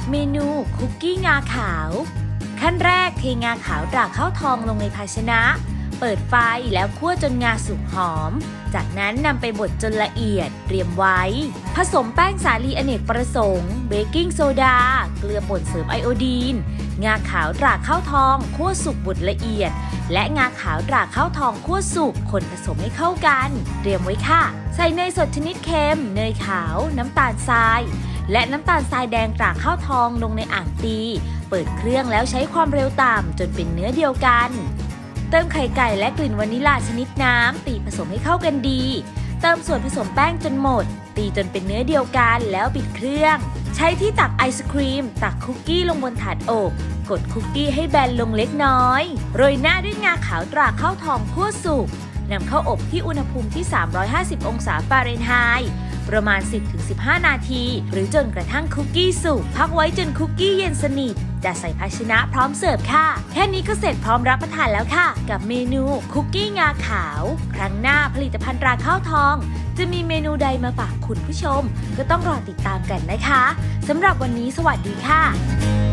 เมนูคุกกี้งาขาวขั้นแรกเทงาขาวตราข้าวทองลงในภาชนะเปิดไฟแล้วคั่วจนงาสุกหอมจากนั้นนำไปบดจนละเอียดเตรียมไว้ผสมแป้งสาลีอเนกประสงค์เบกกิ้งโซดาเกลือป่นเสริมไอโอดีนงาขาวตราข้าวทองคั่วสุกบดละเอียดและงาขาวตราข้าวทองคั่วสุกคนผสมให้เข้ากันเตรียมไว้ค่ะใส่เนยสดชนิดเค็มเนยขาวน้ำตาลทรายและน้ำตาลทรายแดงตราข้าวทองลงในอ่างตีเปิดเครื่องแล้วใช้ความเร็วต่ำจนเป็นเนื้อเดียวกันเติมไข่ไก่และกลิ่นวานิลลาชนิดน้ำตีผสมให้เข้ากันดีเติมส่วนผสมแป้งจนหมดตีจนเป็นเนื้อเดียวกันแล้วปิดเครื่องใช้ที่ตักไอศครีมตักคุกกี้ลงบนถาดอบกดคุกกี้ให้แบนลงเล็กน้อยโรยหน้าด้วยงาขาวตราข้าวทองคั่วสุกนำเข้าอบที่อุณหภูมิที่350องศาฟาเรนไฮต์ประมาณ 10-15 นาทีหรือจนกระทั่งคุกกี้สุกพักไว้จนคุกกี้เย็นสนิทจะใส่ภาชนะพร้อมเสิร์ฟค่ะแค่นี้ก็เสร็จพร้อมรับประทานแล้วค่ะกับเมนูคุกกี้งาขาวครั้งหน้าผลิตภัณฑ์ตราข้าวทองจะมีเมนูใดมาฝากคุณผู้ชมก็ต้องรอติดตามกันนะคะสำหรับวันนี้สวัสดีค่ะ